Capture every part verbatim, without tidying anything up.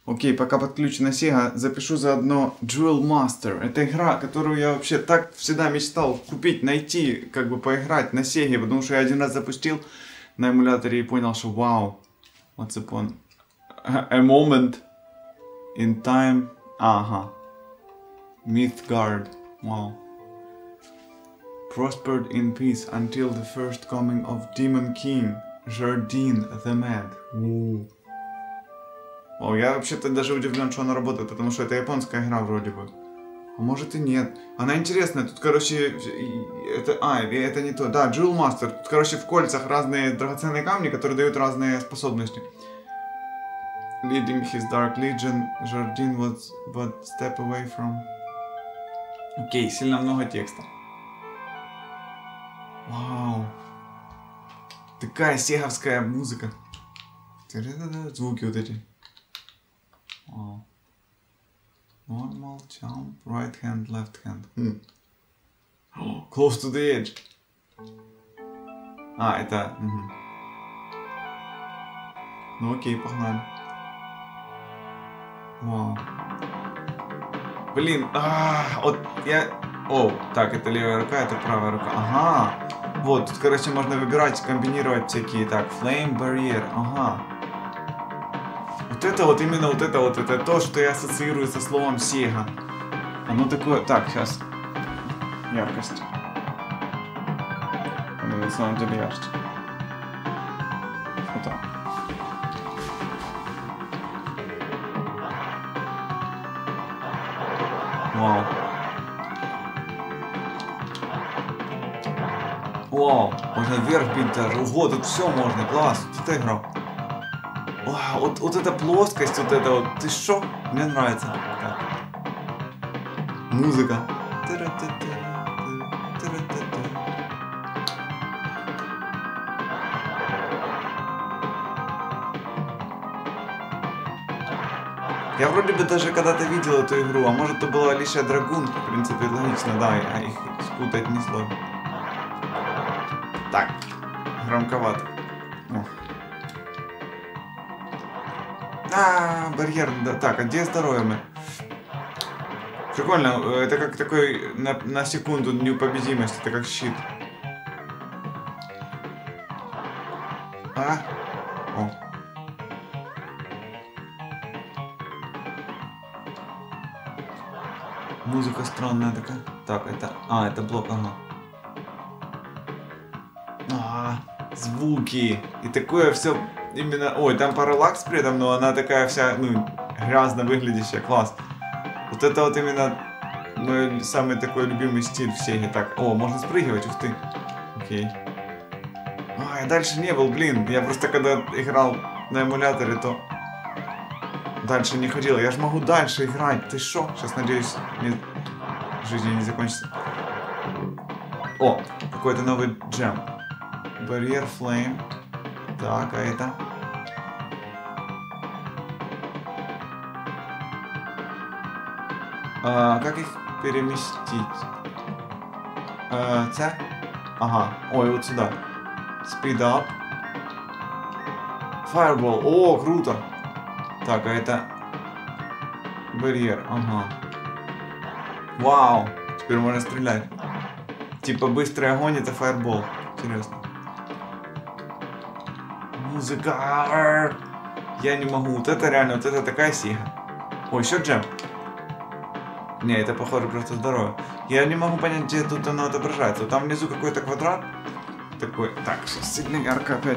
Окей, пока подключена Sega, запишу заодно Duel Master. Это игра, которую я вообще так всегда мечтал купить, найти, как бы поиграть на Sega, потому что я один раз запустил на эмуляторе и понял, что вау. What's upon a moment in time. Ага. Mythgard. Wow. Prospered in peace until the first coming of Demon King, Jardine the Mad. Ooh. О, я вообще-то даже удивлен, что она работает, потому что это японская игра вроде бы. А может и нет. Она интересная, тут, короче, это... А, это не то. Да, Duel Master. Тут, короче, в кольцах разные драгоценные камни, которые дают разные способности. Leading his Dark Legion, Jardine was but step away from... Окей, сильно много текста. Вау. Такая сеговская музыка. Звуки вот эти. Wow. Normal, jump, right hand, left hand. Hmm. Oh, close to the edge. А, это... Угу. Ну окей, погнали. Вау. Блин, а, вот я... О, так, это левая рука, это правая рука. Ага. Вот, тут, короче, можно выбирать, комбинировать всякие. Так, Flame Barrier, ага. Вот это вот, именно вот это вот, это то, что я ассоциирую со словом Sega. Оно такое... Так, сейчас. Яркость. Оно на самом деле ярче. Вот так. Вау. Вау. Можно вверх бить даже. Ого, тут все можно. Класс. Что ты играл? Вау, вот, вот эта плоскость, вот это вот, ты шо? Мне нравится. Так. Музыка. Я вроде бы даже когда-то видел эту игру, а может это была Alicia Dragoon, в принципе логично, да, а их спутать не сложно. Так, громковато. О. А, барьер, да, так, а где здоровье мы? Прикольно, это как такой на, на секунду неупобедимость, это как щит. А? О. Музыка странная такая. Так, это... А, это блок, ага. А, звуки. И такое все... Именно, ой, там параллакс при этом, но она такая вся, ну, грязно выглядящая, класс. Вот это вот именно мой самый такой любимый стиль в Сеге. Так, о, можно спрыгивать, ух ты. Окей. А, я дальше не был, блин. Я просто когда играл на эмуляторе, то дальше не ходил. Я же могу дальше играть. Ты шо? Сейчас, надеюсь, мне жизнь не закончится. О, какой-то новый джем. Barrier Flame. Так, а это? А, как их переместить? А, це? Ага, ой, вот сюда. Speed up. Fireball. О, круто. Так, а это? Барьер, ага. Вау, теперь можно стрелять. Типа быстрый огонь, это Fireball. Интересно. Музыка. Я не могу. Вот это реально, вот это такая Sega. Ой, еще джем. Не, это похоже просто здорово. Я не могу понять, где тут оно отображается. Там внизу какой-то квадрат. Такой. Так, сейчас сильно ярко опять.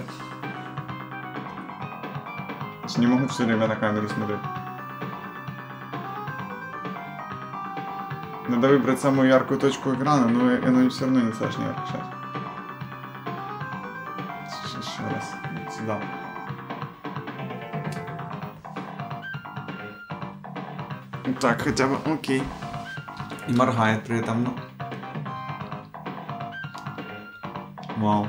Не могу все время на камеру смотреть. Надо выбрать самую яркую точку экрана, но оно все равно не достаточно ярко. Сейчас. Еще раз. Сюда. Так, хотя бы, окей. И моргает при этом, ну. Вау.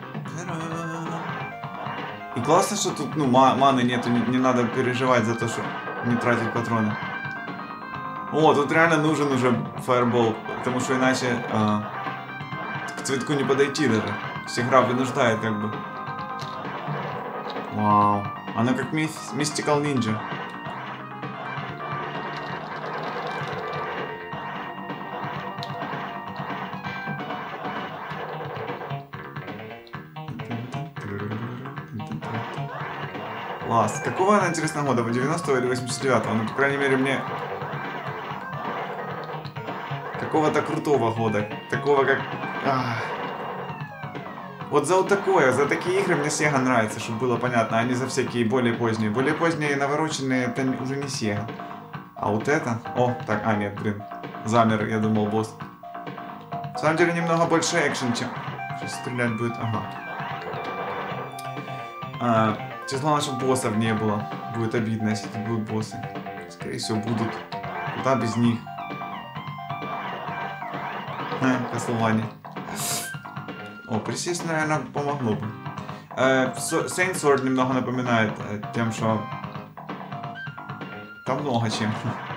И классно, что тут, ну, маны нету, не, не надо переживать за то, что не тратить патроны. О, тут реально нужен уже фаербол, потому что иначе а, к цветку не подойти даже. Игра вынуждает как бы. Вау. Она как Mystical Ninja. Класс. Какого она, интересно, года? девяностого или восемьдесят девятого? Ну, по крайней мере, мне... Какого-то крутого года. Такого, как... Ах. Вот за вот такое, за такие игры мне Sega нравится, чтобы было понятно, а не за всякие более поздние. Более поздние навороченные, это уже не Sega. А вот это... О, так, а, нет, блин. Замер, я думал, босс. На самом деле, немного больше экшен, чем... Сейчас стрелять будет, ага. А, число наших боссов не было. Будет обидно, если тут будут боссы. Скорее всего, будут. Куда без них? Ха, Castlevania. О, присесть, наверное, помогло бы. Э, Saint Sword немного напоминает э, тем, что... Там много чем.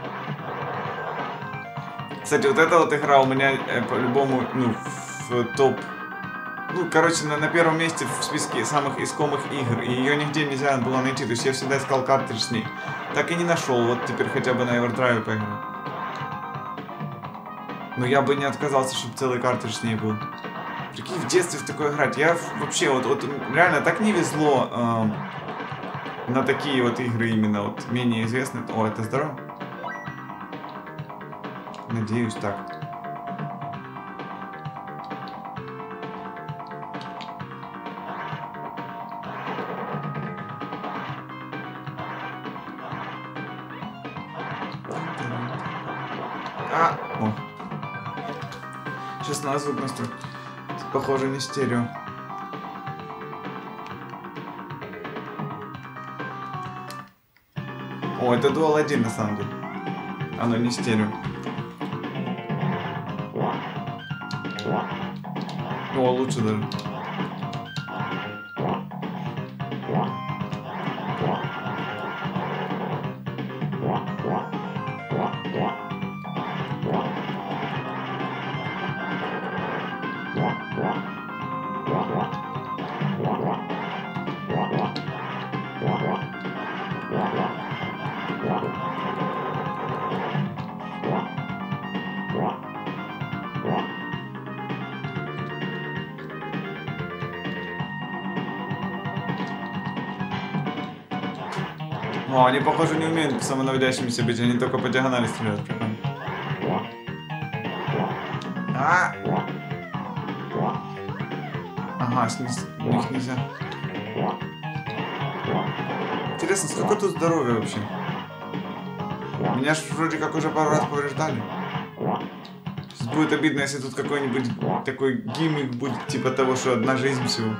Кстати, вот эта вот игра у меня э, по-любому, ну, в топ... Ну, короче, на, на первом месте в списке самых искомых игр. И ее нигде нельзя было найти. То есть я всегда искал картридж с ней. Так и не нашел. Вот теперь хотя бы на Everdrive поиграю. Но я бы не отказался, чтобы целый картридж с ней был. Прикинь, в детстве в такое играть. Я вообще вот, вот реально так не везло э, на такие вот игры именно вот менее известные. О, это здорово. Надеюсь, так. А, о. Сейчас надо звук настроить. Похоже, не стерео. О, это Dual один на самом деле. Оно не стерео. О, лучше даже. О, они, похоже, не умеют самонаводящимися быть, они только по диагонали стреляют. Прикольно. А! Ага, с них нельзя. Интересно, сколько тут здоровья вообще? Меня ж вроде как уже пару раз повреждали. Сейчас будет обидно, если тут какой-нибудь такой гиммик будет, типа того, что одна жизнь всего.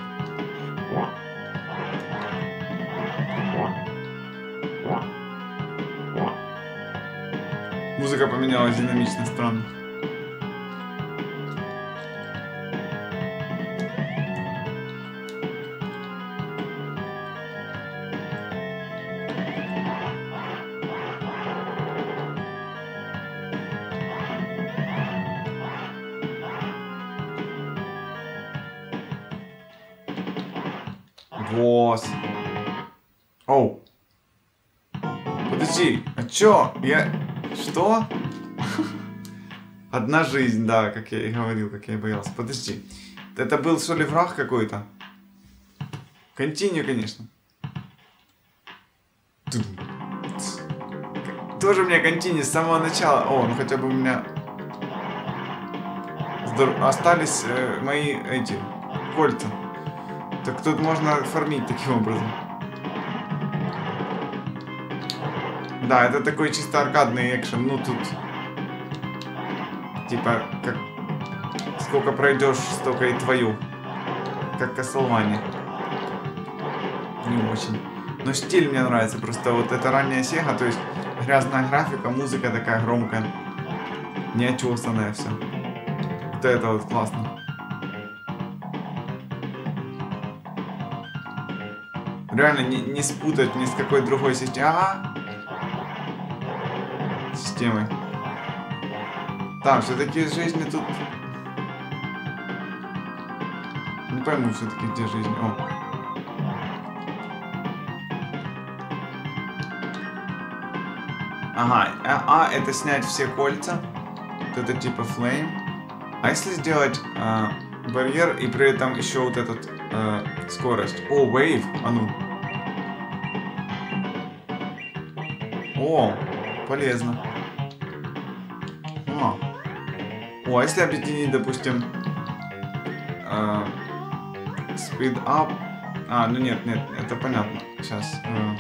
Музыка поменялась динамично, странно. Босс. Оу. Подожди, а чё? Я... Что? Одна жизнь, да, как я и говорил, как я и боялся. Подожди. Это был, что ли, враг какой-то? Континью, конечно. Тоже у меня континью с самого начала. О, ну хотя бы у меня... Здор... Остались э, мои эти... кольца. Так тут можно фармить таким образом. Да, это такой чисто аркадный экшен. Ну тут... Типа, как... Сколько пройдешь, столько и твою. Как Castlevania. Не очень. Но стиль мне нравится. Просто вот это ранняя Sega, то есть грязная графика, музыка такая громкая. Неотесанная все. Вот это вот классно. Реально не, не спутать ни с какой другой системой. Ага. Системой. Там все-таки жизни тут... Не пойму все-таки, где жизнь. О. Ага, а, а это снять все кольца. Вот это типа флейм. А если сделать э, барьер и при этом еще вот этот э, скорость? О, wave, а ну. О, полезно. О, О а если объединить, допустим, э, speed up. А, ну нет, нет, это понятно. Сейчас. Э,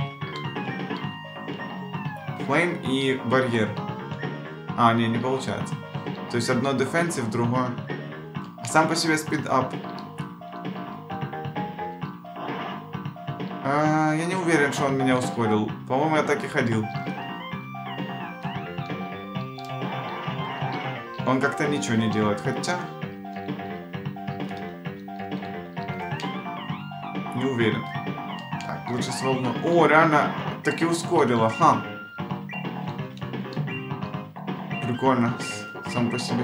flame и барьер. А, не, не получается. То есть одно defensive, другое. А сам по себе speed up. А, я не уверен, что он меня ускорил. По-моему, я так и ходил. Он как-то ничего не делает, хотя... Не уверен. Так, лучше с волной. О, реально, таки ускорило, ха. Прикольно, сам по себе.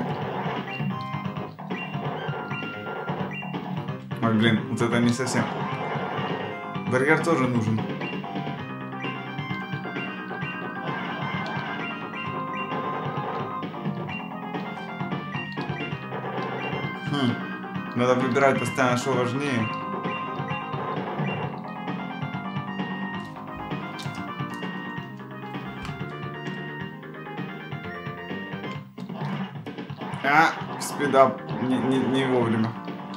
Ой, блин, вот это не совсем. Барьер тоже нужен. Хм. Надо выбирать постоянно, что важнее. А, спидап не, не, не вовремя.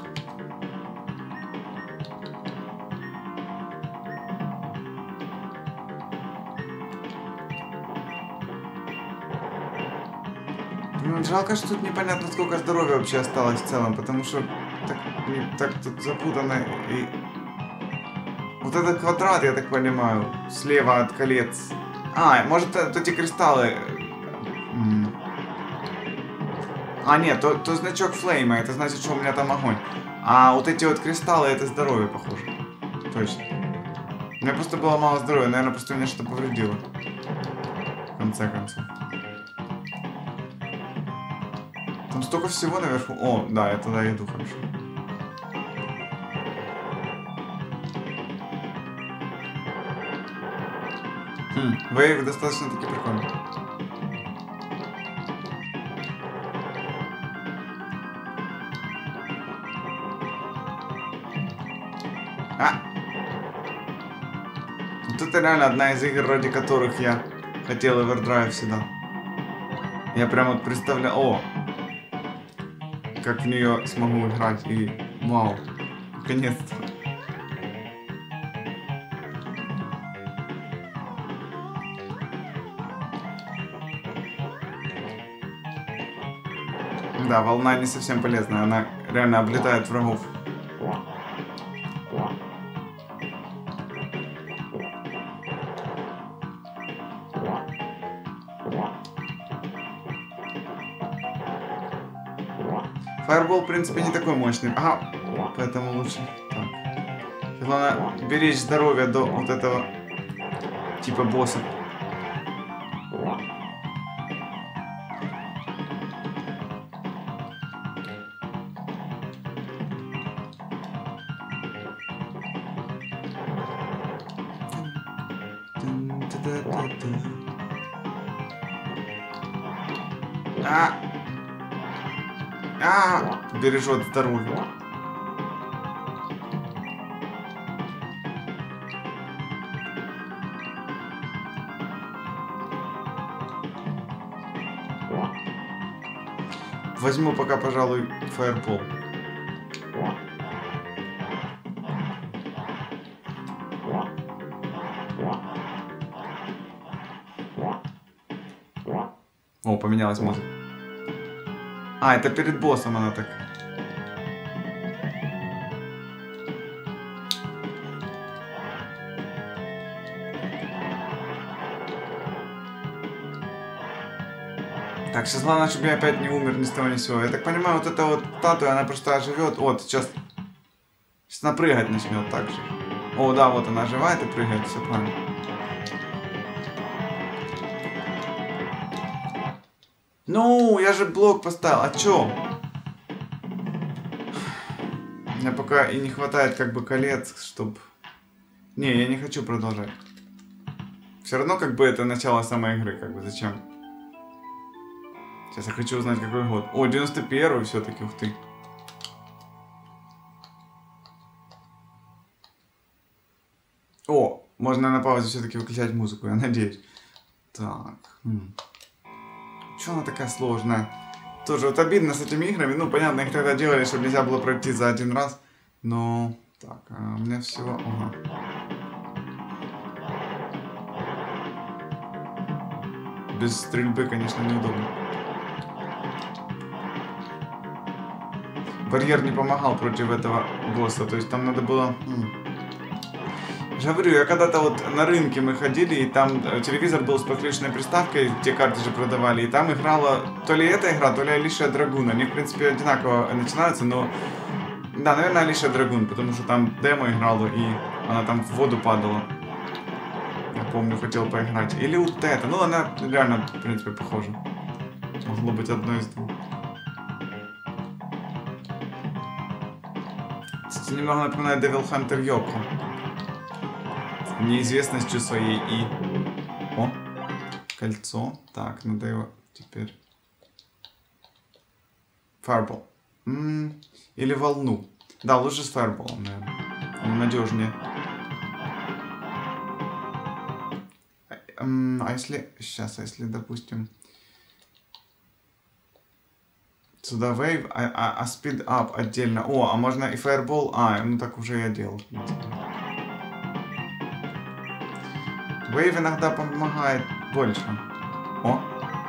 Ну, жалко, что тут непонятно, сколько здоровья вообще осталось в целом, потому что так, не, так тут запутано. И... Вот этот квадрат, я так понимаю, слева от колец. А, может, это эти кристаллы... А, нет, то, то значок флейма, это значит, что у меня там огонь. А вот эти вот кристаллы, это здоровье, похоже. Точно. У меня просто было мало здоровья, наверное, просто меня что-то повредило. В конце концов. Там столько всего наверху. О, да, я туда иду, хорошо. Хм, вейв достаточно-таки прикольный. А! Вот это реально одна из игр, ради которых я хотел Overdrive всегда. Я прям вот представлял... О! Как в нее смогу играть и... Вау! Наконец-то! Да, волна не совсем полезная, она реально облетает врагов. Фаербол, в принципе, не такой мощный. Ага, поэтому лучше. Так. Главное, беречь здоровье до вот этого типа босса. А! А! Бережет здоровье. Возьму пока, пожалуй, фаербол. О, поменялась музыка. А, это перед боссом она так. Так, сейчас главное, чтобы я опять не умер ни с того ни с сего. Я так понимаю, вот эта вот статуя, она просто оживет. Вот, сейчас... Сейчас она прыгать начнет так же. О, да, вот она оживает и прыгает, все правильно. Ну, я же блок поставил, а чё? Мне пока и не хватает как бы колец, чтобы... Не, я не хочу продолжать. Все равно как бы это начало самой игры, как бы зачем? Сейчас я хочу узнать, какой год. О, девяносто первый все-таки, ух ты. О, можно на паузе все-таки выключать музыку, я надеюсь. Так. Хм. Чё она такая сложная? Тоже вот обидно с этими играми. Ну, понятно, их тогда делали, чтобы нельзя было пройти за один раз. Но... Так, а у меня всего... Ага. Без стрельбы, конечно, неудобно. Барьер не помогал против этого босса. То есть там надо было... Я говорю, я когда-то вот на рынке мы ходили, и там телевизор был с подключенной приставкой, те карты же продавали, и там играла то ли эта игра, то ли Алиша Драгун. Они, в принципе, одинаково начинаются, но... Да, наверное, Алиша Драгун, потому что там демо играла, и она там в воду падала. Я помню, хотел поиграть. Или вот это. Ну, она реально, в принципе, похожа. Могло быть одно из двух. Кстати, немного напоминает Devil Hunter Yoko. Неизвестностью своей и... О, кольцо. Так, надо его теперь... Fireball. М-м, или волну. Да, лучше с Fireball, наверное. Он надежнее. А если... Сейчас, а если, допустим... Сюда Wave, а, а, а Speed Up отдельно. О, а можно и Fireball. А, ну так уже я делал. Wave иногда помогает больше. О!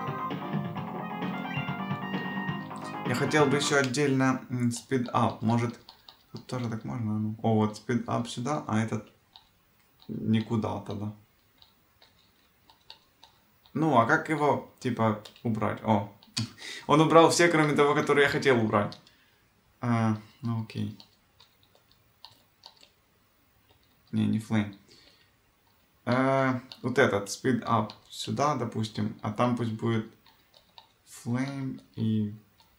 Я хотел бы еще отдельно Speed Up. Может, тут тоже так можно? О, вот Speed Up сюда, а этот никуда тогда. Ну, а как его, типа, убрать? О! Он убрал все, кроме того, который я хотел убрать. А, ну окей. Не, не Flame. Uh, вот этот Speed Up сюда, допустим, а там пусть будет Flame и...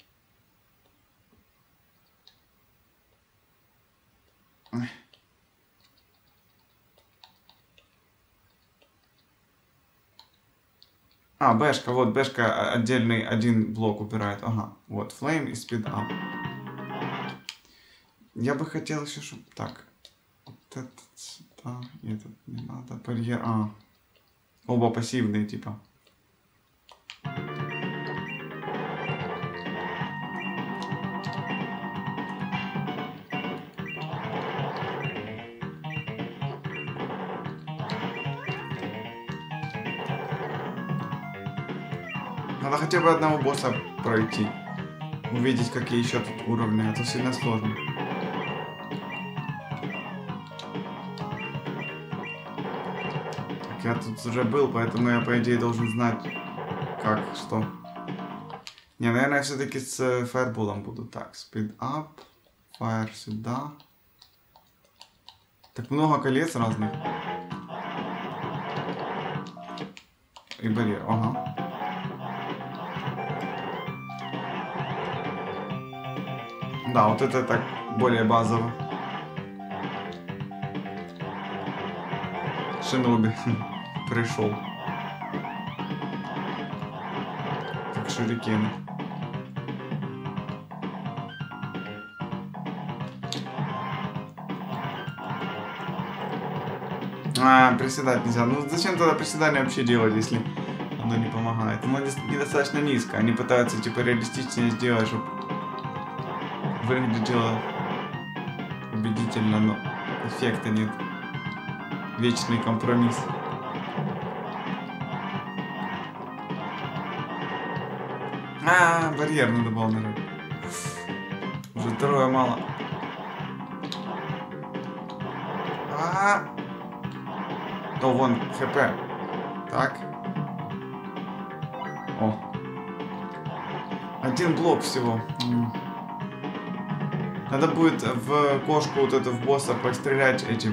А, бэшка, вот бэшка отдельный один блок убирает. Ага, вот Flame и Speed Up. Я бы хотел еще, чтобы... Так, вот этот сюда, и этот не надо, барьер, а... Оба пассивные, типа. Надо хотя бы одного босса пройти. Увидеть, какие еще тут уровни. Это сильно сложно. Так, я тут уже был, поэтому я, по идее, должен знать, как, что. Не, наверное, я все-таки с Fireball'ом буду. Так, Speed Up. Fire сюда. Так много колец разных. И барьер, ага. Да, вот это так более базово. Шиноби пришел. Как шурикены. А, приседать нельзя. Ну зачем тогда приседание вообще делать, если оно не помогает? Оно недостаточно низко. Они пытаются типа реалистичнее сделать, чтобы выглядело убедительно, но эффекта нет. Вечный компромисс. А, барьер надо было нажать. Уже второе мало. А, о, вон хп. Так. О. Один блок всего. Надо будет в кошку вот эту в босса пострелять этим.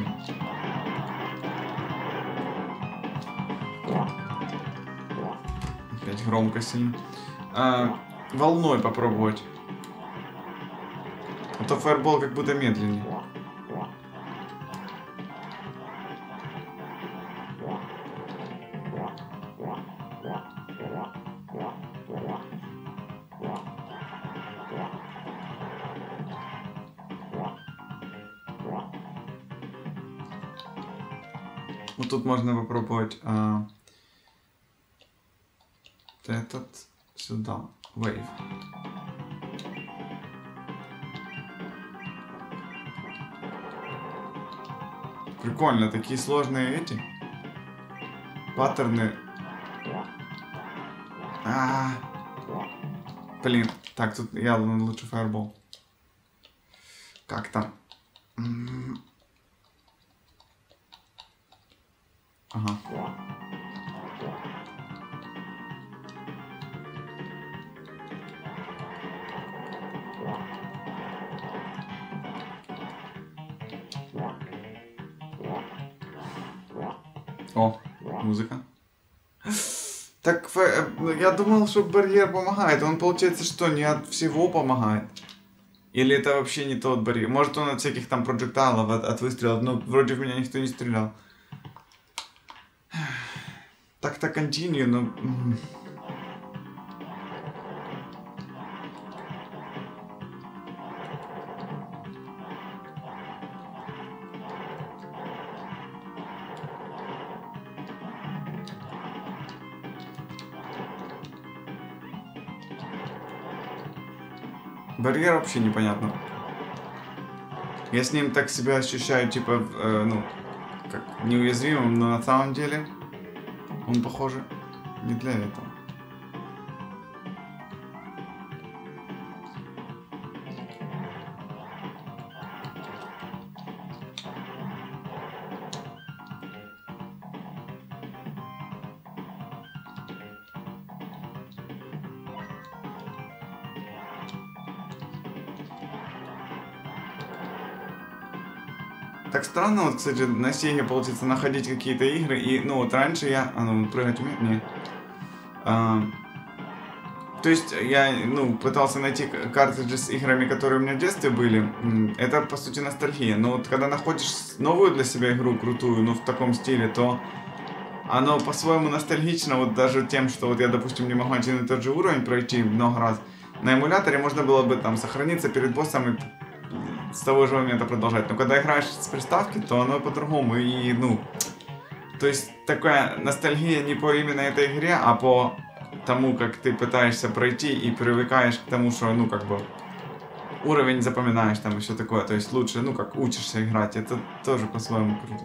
Опять громко сильно. А, волной попробовать. А то фаербол как будто медленнее. Вот тут можно попробовать а, этот сюда. Wave. Прикольно, такие сложные эти паттерны. А, блин, так тут я лучше фаербол. Как там? Ага. О, музыка. Так, я думал, что барьер помогает. Он, получается, что не от всего помогает? Или это вообще не тот барьер? Может, он от всяких там проджектайлов, от, от выстрелов? Но вроде в меня никто не стрелял. Так-то continue, но... Барьер вообще непонятно. Я с ним так себя ощущаю, типа, э, ну, как неуязвимым, но на самом деле он, похоже, не для этого. Так странно, вот, кстати, на Сеге, получится, находить какие-то игры, и, ну, вот раньше я... А, ну, прыгать умею? Нет. А, то есть, я, ну, пытался найти картриджи с играми, которые у меня в детстве были. Это, по сути, ностальгия. Но вот, когда находишь новую для себя игру, крутую, ну, в таком стиле, то оно по-своему ностальгично, вот даже тем, что вот я, допустим, не могу один и тот же уровень пройти много раз. На эмуляторе можно было бы, там, сохраниться перед боссом и с того же момента продолжать. Но когда играешь с приставки, то оно по-другому. И, ну, то есть такая ностальгия не по именно этой игре, а по тому, как ты пытаешься пройти и привыкаешь к тому, что, ну, как бы, уровень запоминаешь там и все такое. То есть лучше, ну, как учишься играть. Это тоже по-своему круто.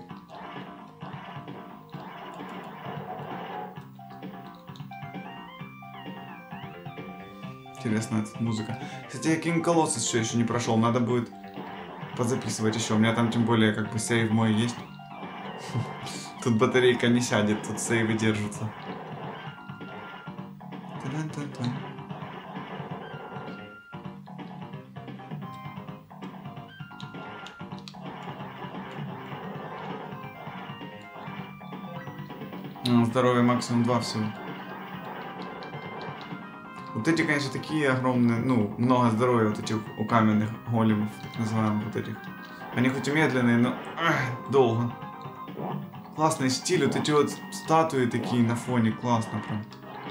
Интересно, эта музыка. Кстати, я King Colossus все еще не прошел. Надо будет позаписывать еще. У меня там тем более как бы сейв мой есть. Тут батарейка не сядет, тут сейвы держатся. Здоровье максимум два всего. Вот эти, конечно, такие огромные, ну, много здоровья вот этих у каменных големов, так называемых вот этих. Они хоть и медленные, но эх, долго. Классный стиль, вот эти вот статуи такие на фоне, классно прям.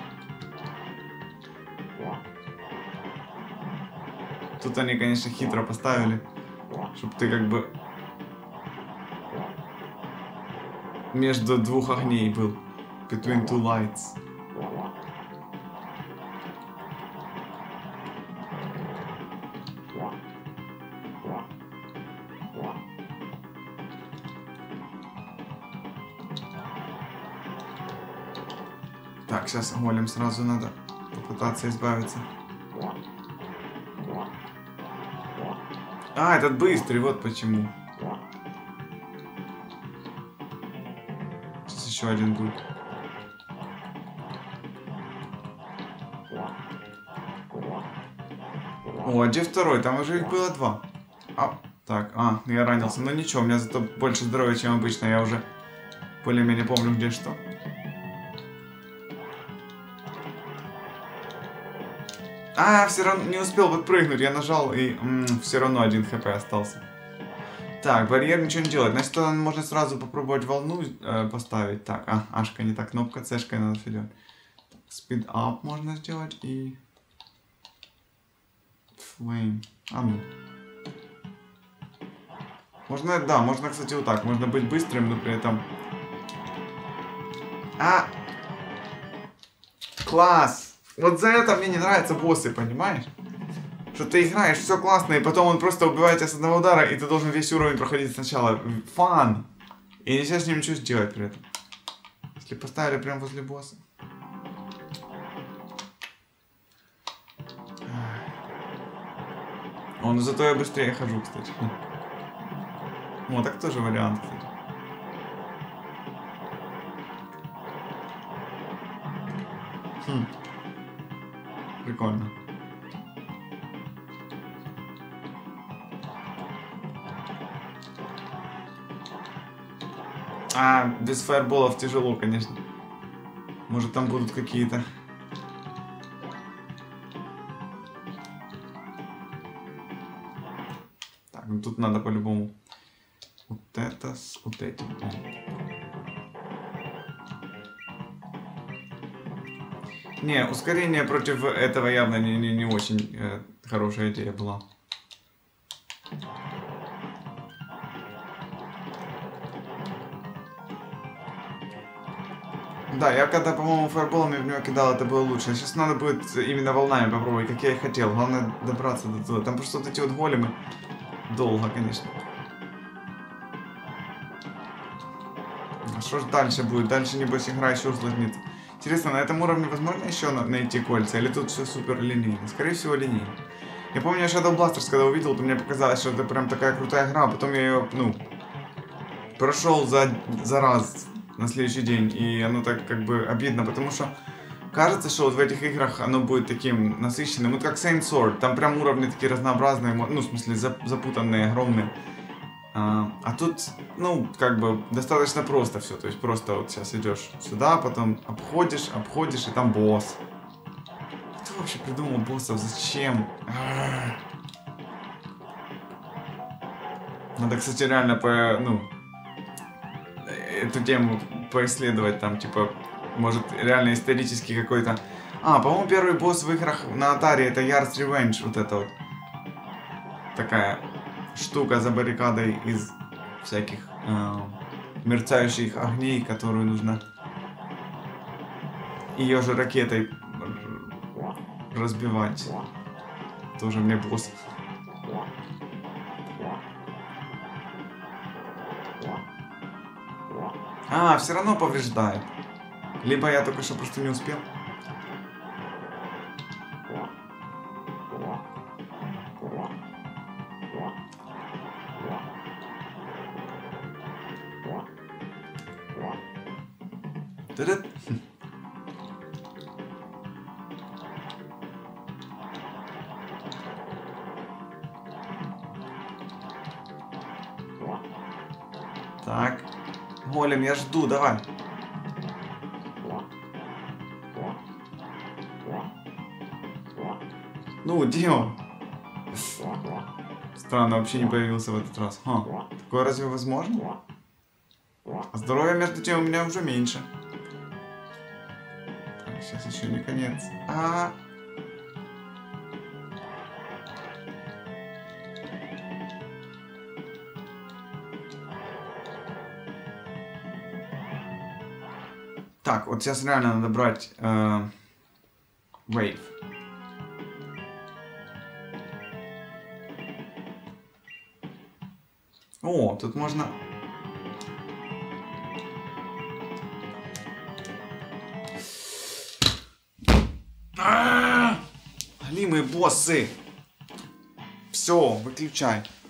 Тут они, конечно, хитро поставили, чтобы ты как бы между двух огней был. Between two lights. Так, сейчас голем сразу надо попытаться избавиться. А, этот быстрый, вот почему. Сейчас еще один будет. О, а где второй? Там уже их было два. А, так, а, я ранился. Но ничего, у меня зато больше здоровья, чем обычно. Я уже более-менее помню, где что. А, все равно не успел подпрыгнуть. Я нажал и все равно один хп остался. Так, барьер ничего не делает. Значит, можно сразу попробовать волну э, поставить. Так, а, ашка не так, кнопка, цешкой надо все делать. Speed up можно сделать и... Flame. А ну. Можно, да, можно, кстати, вот так. Можно быть быстрым, но при этом... А! Класс! Вот за это мне не нравятся боссы, понимаешь? Что ты играешь, все классно, и потом он просто убивает тебя с одного удара, и ты должен весь уровень проходить сначала. Фан! И нельзя с ним ничего сделать при этом. Если поставили прямо возле босса. О, ну зато я быстрее хожу, кстати. О, так тоже вариант, кстати. Хм. Прикольно. А, без фаерболов тяжело, конечно. Может, там будут какие-то... Так, ну тут надо по-любому. Вот это с вот этим. О. Не, ускорение против этого явно не, не, не очень э, хорошая идея была. Да, я когда, по-моему, фаерболами в него кидал, это было лучше. Сейчас надо будет именно волнами попробовать, как я и хотел. Главное добраться до туда. Там просто вот эти вот големы. Долго, конечно. А что ж дальше будет? Дальше, небось, игра еще усложнится. Интересно, на этом уровне возможно еще найти кольца? Или тут все супер линейно? Скорее всего, линейно. Я помню, я Shadow Blasters, когда увидел, то мне показалось, что это прям такая крутая игра. Потом я ее, ну, прошел за, за раз на следующий день. И оно так как бы обидно, потому что кажется, что вот в этих играх оно будет таким насыщенным. Вот как Saint Sword. Там прям уровни такие разнообразные, ну, в смысле, запутанные, огромные. А, а тут, ну, как бы, достаточно просто все. То есть просто вот сейчас идешь сюда, потом обходишь, обходишь, и там босс. Кто вообще придумал боссов? Зачем? А-а-а. Надо, кстати, реально по, ну, эту тему поисследовать, там, типа, может, реально исторический какой-то... А, по-моему, первый босс в играх на Atari это Yard's Revenge, вот это вот. Такая штука за баррикадой из всяких э, мерцающих огней, которую нужно ее же ракетой разбивать. Тоже мне босс. А, все равно повреждает. Либо я только что просто не успел. Та-да. Так. Голем, я жду, давай. Ну, где он? Странно, вообще не появился в этот раз. Ха. Такое разве возможно? А здоровья, между тем, у меня уже меньше. Так, сейчас еще не конец. А... Так, вот сейчас реально надо брать э, Wave. О, тут можно... Галимые боссы! Все, выключай.